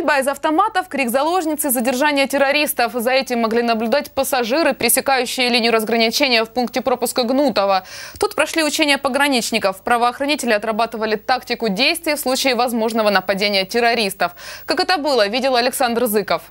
Стрельба из автоматов, крик заложницы, задержание террористов. За этим могли наблюдать пассажиры, пересекающие линию разграничения в пункте пропуска Гнутово. Тут прошли учения пограничников. Правоохранители отрабатывали тактику действий в случае возможного нападения террористов. Как это было, видел Александр Зыков.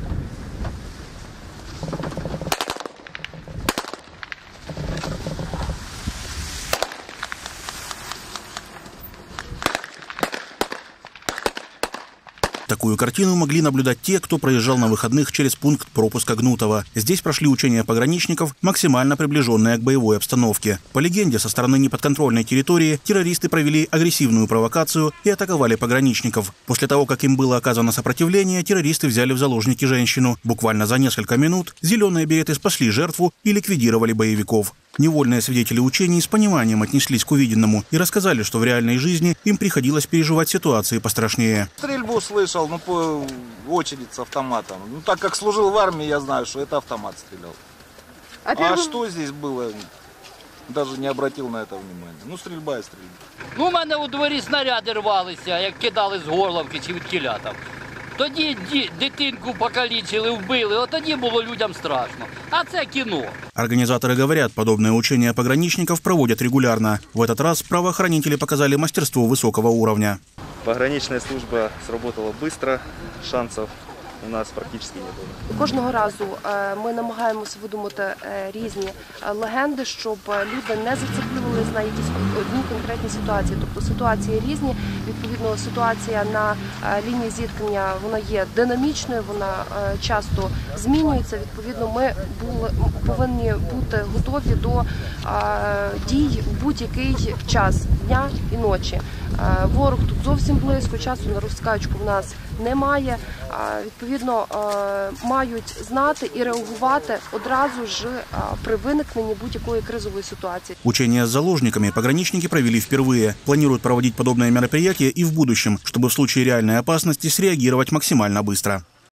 Такую картину могли наблюдать те, кто проезжал на выходных через пункт пропуска Гнутово. Здесь прошли учения пограничников, максимально приближенные к боевой обстановке. По легенде, со стороны неподконтрольной территории террористы провели агрессивную провокацию и атаковали пограничников. После того, как им было оказано сопротивление, террористы взяли в заложники женщину. Буквально за несколько минут зеленые береты спасли жертву и ликвидировали боевиков. Невольные свидетели учений с пониманием отнеслись к увиденному и рассказали, что в реальной жизни им приходилось переживать ситуации пострашнее. Стрельбу слышал, по очередь с автоматом. Так как служил в армии, я знаю, что это автомат стрелял. А что здесь было, даже не обратил на это внимания. Стрельба и стрельба. У мене у дворі снаряди рвалися, як кидали з горловки чи від кіля там. Тоді дитинку покалічили, вбили, от тоді було людям страшно. А це кіно. Организаторы говорят, подобные учения пограничников проводят регулярно. В этот раз правоохранители показали мастерство высокого уровня. Пограничная служба сработала быстро, шансов у нас практично не було. Кожного разу ми намагаємося видумати різні легенди, щоб люди не зациклювалися на якісь одні конкретні ситуації. Тобто ситуації різні, відповідно ситуація на лінії зіткнення, вона є динамічною, вона часто змінюється. Відповідно, ми повинні бути готові до дій в будь-який час дня і ночі. Ворог тут зовсім близько, часу на розскачку в нас немає. Відповідно, мають знати и реагувати одразу ж при виникненні будь-якої кризової ситуации. Учения с заложниками пограничники провели впервые. Планируют проводить подобные мероприятия и в будущем, чтобы в случае реальной опасности среагировать максимально быстро.